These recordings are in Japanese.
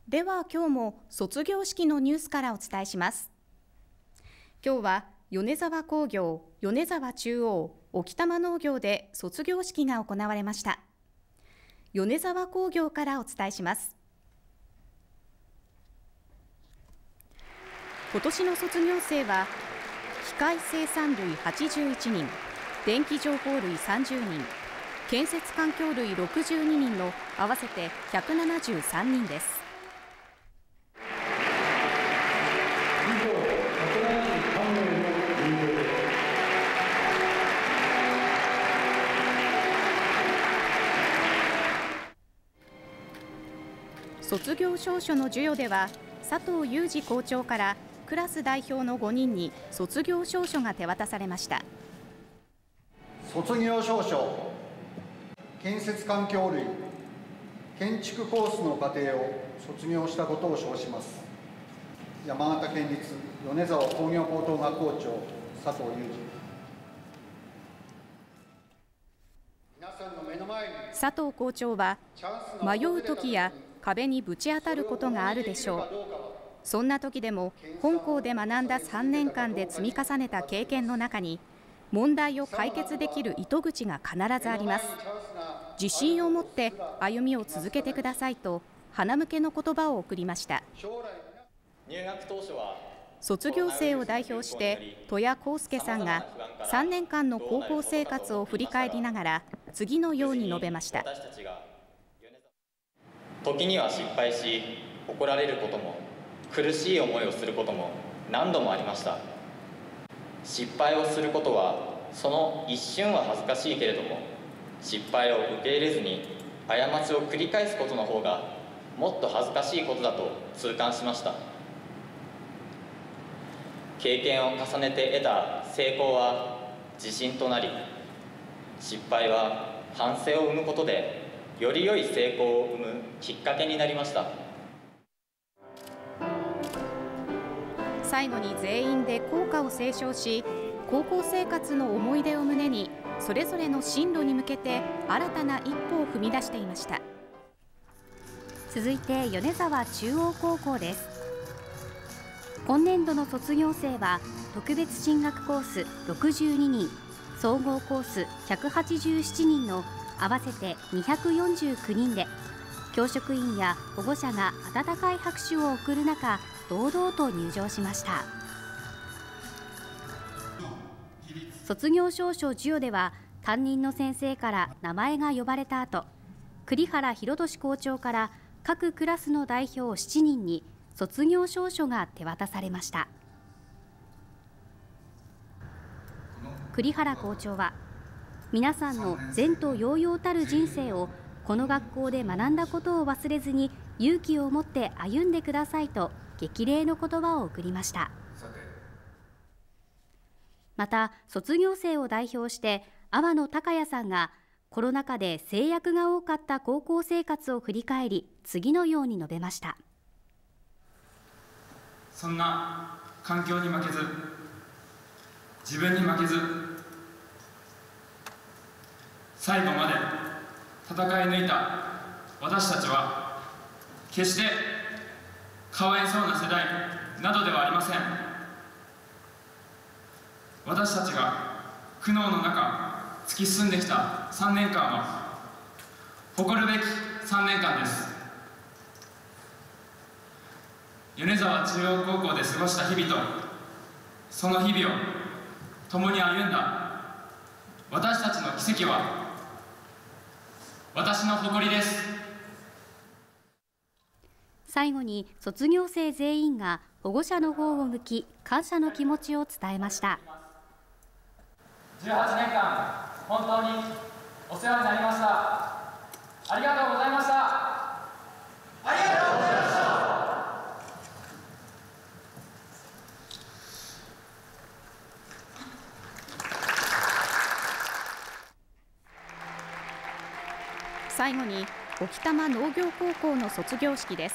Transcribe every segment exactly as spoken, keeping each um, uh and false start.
では今日も卒業式のニュースからお伝えします。今日は米沢工業、米沢中央、沖多摩農業で卒業式が行われました。米沢工業からお伝えします。今年の卒業生は機械生産類はちじゅういちにん、電気情報類さんじゅうにん、建設環境類ろくじゅうににんの合わせてひゃくななじゅうさんにんです。卒業証書の授与では佐藤裕二校長からクラス代表のごにんに卒業証書が手渡されました。 卒業証書、建設環境類、建築コースの課程を卒業したことを証します。山形県立米沢工業高等学校長、佐藤裕二。皆さんの目の前に佐藤校長は、迷う時や壁にぶち当たることがあるでしょう。そんな時でも本校で学んださんねんかんで積み重ねた経験の中に問題を解決できる糸口が必ずあります。自信を持って歩みを続けてくださいと鼻向けの言葉を送りました。 入学当初は卒業生を代表して戸谷康介さんがさんねんかんの高校生活を振り返りながら次のように述べました。 時には失敗し怒られることも苦しい思いをすることも何度もありました。失敗をすることはその一瞬は恥ずかしいけれども、失敗を受け入れずに過ちを繰り返すことの方がもっと恥ずかしいことだと痛感しました。経験を重ねて得た成功は自信となり、失敗は反省を生むことでより良い成功を生むきっかけになりました。 最後に全員で校歌を斉唱し、高校生活の思い出を胸にそれぞれの進路に向けて新たな一歩を踏み出していました。続いて米沢中央高校です。今年度の卒業生は特別進学コースろくじゅうににん、総合コースひゃくはちじゅうななにんの合わせてにひゃくよんじゅうきゅうにんで、教職員や保護者が温かい拍手を送る中、堂々と入場しました。卒業証書授与では担任の先生から名前が呼ばれた後、栗原博俊校長から各クラスの代表しちにんに卒業証書が手渡されました。栗原校長は、皆さんの前途洋々たる人生をこの学校で学んだことを忘れずに勇気を持って歩んでくださいと激励の言葉を送りました。また卒業生を代表して阿波野孝也さんがコロナ禍で制約が多かった高校生活を振り返り、次のように述べました。 そんな環境に負けず、自分に負けず、最後まで戦い抜いた私たちは決してかわいそうな世代などではありません。私たちが苦悩の中突き進んできたさんねんかんは誇るべきさんねんかんです。米沢中央高校で過ごした日々とその日々を共に歩んだ私たちの奇跡は私の誇りです。 最後に卒業生全員が保護者の方を向き感謝の気持ちを伝えました。 じゅうはちねんかん本当にお世話になりました。ありがとうございました。ありがとうございました。 最後に沖多摩農業高校の卒業式です。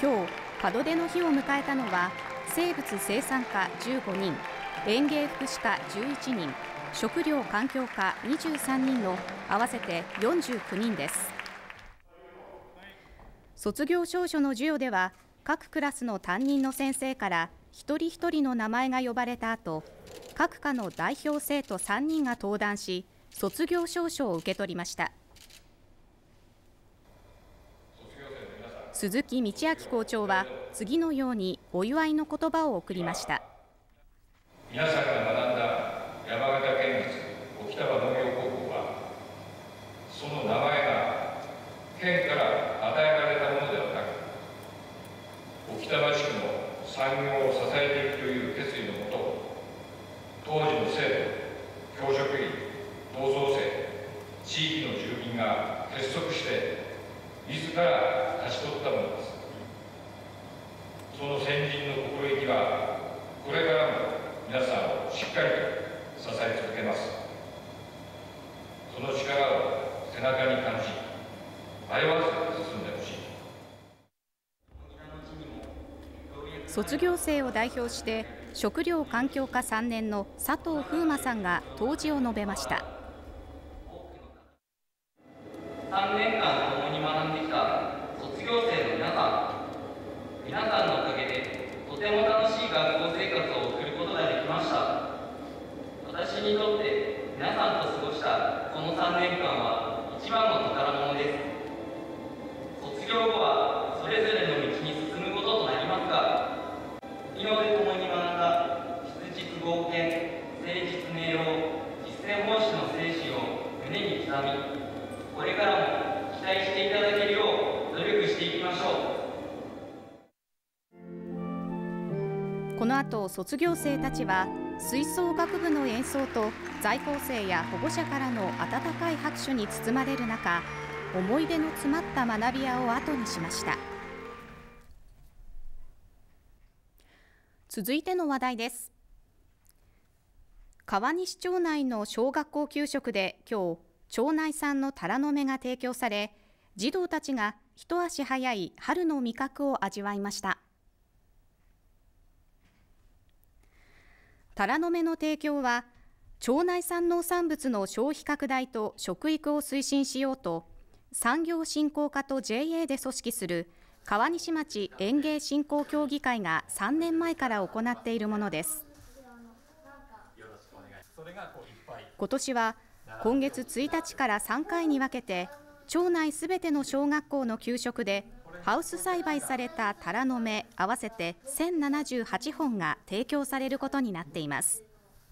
今日門出の日を迎えたのは生物生産科じゅうごにん、園芸福祉科じゅういちにん、食料環境課にじゅうさんにんの合わせてよんじゅうきゅうにんです。卒業証書の授与では各クラスの担任の先生から一人一人の名前が呼ばれた後、各科の代表生徒さんにんが登壇し、卒業証書を受け取りました。鈴木道明校長は次のようにお祝いの言葉を送りました。 皆さんが学んだ山形県立沖田農業高校は、その名前が県から与えられたものではなく、沖田地区の産業を支えていくという決意のもと、当時の生徒、教職員、同窓生、地域の住民が結束して自ら勝ち取ったものです。その先人の心意気はこれからも皆さんをしっかりと支え続けます。その力を背中に感じ、迷わず進んでほしい。 卒業生を代表して食料環境科さんねんの佐藤風磨さんが答辞を述べました。 さんねんかん共に学んできた卒業生の皆さん、皆さんのおかげでとても楽しい学校生活を送ることができました。私にとって皆さんと過ごしたこのさんねんかんは一番の宝物です。卒業後はそれぞれの道に進むこととなりますが、今まで共に学んだ質実剛健、誠実明朗、実践奉仕の精神を胸に刻み、これからも期待していただけるよう努力していきましょう。この後、卒業生たちは吹奏楽部の演奏と在校生や保護者からの温かい拍手に包まれる中、思い出の詰まった学び舎を後にしました。続いての話題です。川西町内の小学校給食で今日、町内産のタラの芽が提供され、児童たちが一足早い春の味覚を味わいました。タラの芽の提供は、町内産農産物の消費拡大と食育を推進しようと、産業振興課と ジェイエー で組織する川西町園芸振興協議会がさんねんまえから行っているものです。今年は今月ついたちからさんかいに分けて、町内すべての小学校の給食でハウス栽培されたタラの芽合わせてせんななじゅうはちほんが提供されることになっています。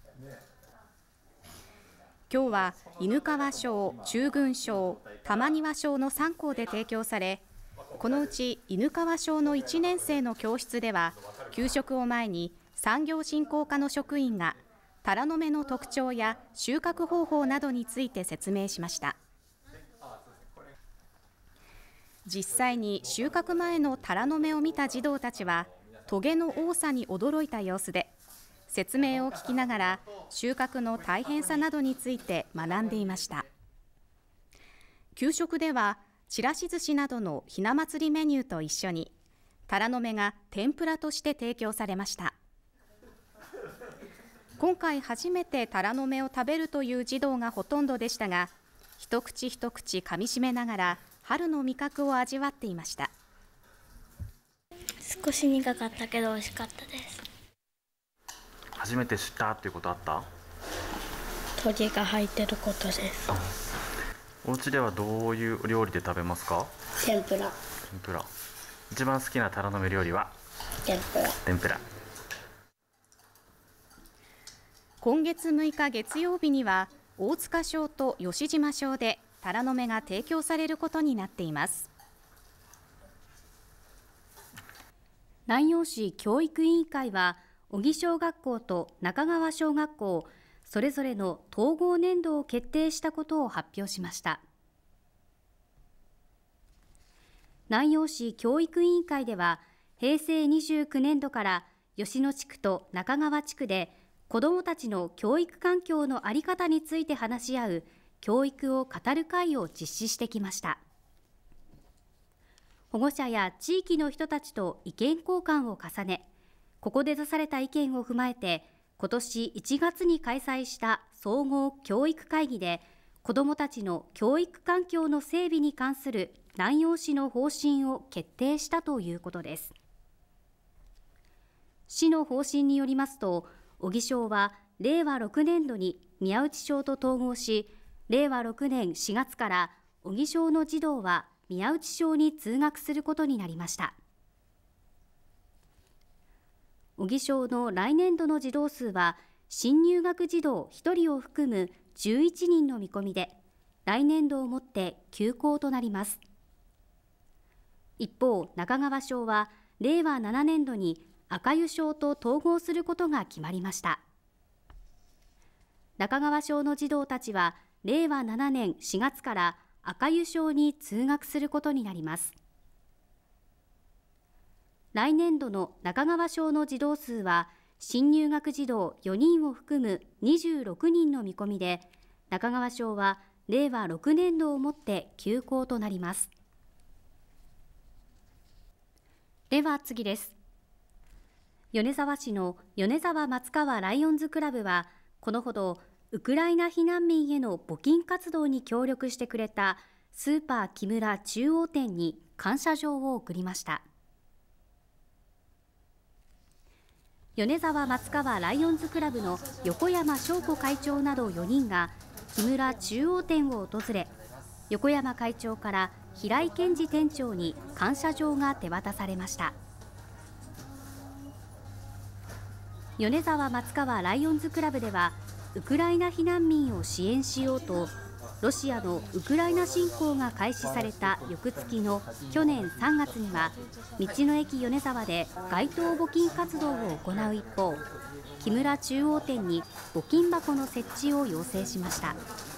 今日は犬川小、中郡小、玉庭小のさん校で提供され、このうち犬川小のいちねん生の教室では、給食を前に産業振興課の職員がタラの芽の特徴や収穫方法などについて説明しました。実際に収穫前のタラの芽を見た児童たちは、トゲの多さに驚いた様子で、説明を聞きながら収穫の大変さなどについて学んでいました。給食ではちらし寿司などのひな祭りメニューと一緒にタラの芽が天ぷらとして提供されました。今回初めてタラの芽を食べるという児童がほとんどでしたが、一口一口噛みしめながら春の味覚を味わっていました。 少し苦かったけど美味しかったです。 初めて知ったっていうことあった？ トゲが入ってることです。 お家ではどういう料理で食べますか？ 天ぷら。 天ぷら。一番好きなタラの芽料理は？ 天ぷら。 天ぷら。 今月むいか月曜日には大塚小と吉島小でタラの芽が提供されることになっています。 南陽市教育委員会は小木小学校と中川小学校それぞれの統合年度を決定したことを発表しました。南陽市教育委員会ではへいせいにじゅうきゅうねんどから吉野地区と中川地区で子どもたちの教育環境の在り方について話し合う教育を語る会を実施してきました。 保護者や地域の人たちと意見交換を重ね、ここで出された意見を踏まえて、今年いちがつに開催した総合教育会議で、子どもたちの教育環境の整備に関する南陽市の方針を決定したということです。市の方針によりますと、小木小はれいわろくねんどに宮内小と統合し、れいわろくねんしがつから小木小の児童は宮内小に通学することになりました。小木小の来年度の児童数は、新入学児童ひとりを含むじゅういちにんの見込みで、来年度をもって休校となります。一方、中川小はれいわななねんどに赤湯小と統合することが決まりました。中川小の児童たちはれいわななねんしがつから赤湯小に通学することになります。来年度の中川小の児童数は、新入学児童よにんを含むにじゅうろくにんの見込みで、中川小はれいわろくねんどをもって休校となります。では次です。米沢市の米沢松川ライオンズクラブは、このほどウクライナ避難民への募金活動に協力してくれたスーパー木村中央店に感謝状を贈りました。米沢松川ライオンズクラブの横山翔子会長などよにんが木村中央店を訪れ、横山会長から平井健二店長に感謝状が手渡されました。米沢松川ライオンズクラブでは、ウクライナ避難民を支援しようと、ロシアのウクライナ侵攻が開始された翌月の去年さんがつには、道の駅米沢で街頭募金活動を行う一方、木村中央店に募金箱の設置を要請しました。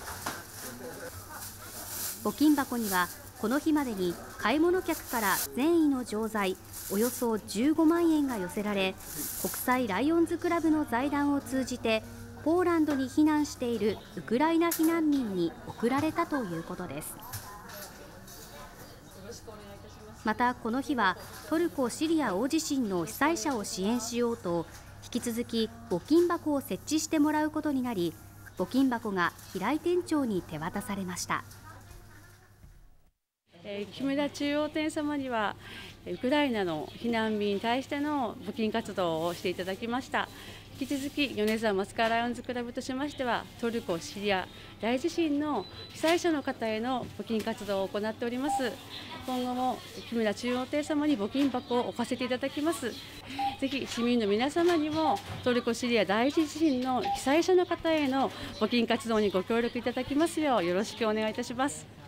募金箱には、この日までに買い物客から善意の錠剤およそじゅうごまんえんが寄せられ、国際ライオンズクラブの財団を通じて、ポーランドに避難しているウクライナ避難民に送られたということです。またこの日はトルコ・シリア大地震の被災者を支援しようと、引き続き募金箱を設置してもらうことになり、募金箱が平井店長に手渡されました。 えー、木村中央店様にはウクライナの避難民に対しての募金活動をしていただきました。引き続き米沢松川ライオンズクラブとしましては、トルコ・シリア大地震の被災者の方への募金活動を行っております。今後も木村中央店様に募金箱を置かせていただきます。ぜひ市民の皆様にもトルコ・シリア大地震の被災者の方への募金活動にご協力いただきますようよろしくお願いいたします。